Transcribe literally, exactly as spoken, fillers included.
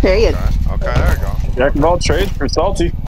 Period. Okay, okay, there you go. Jack of all trades for salty.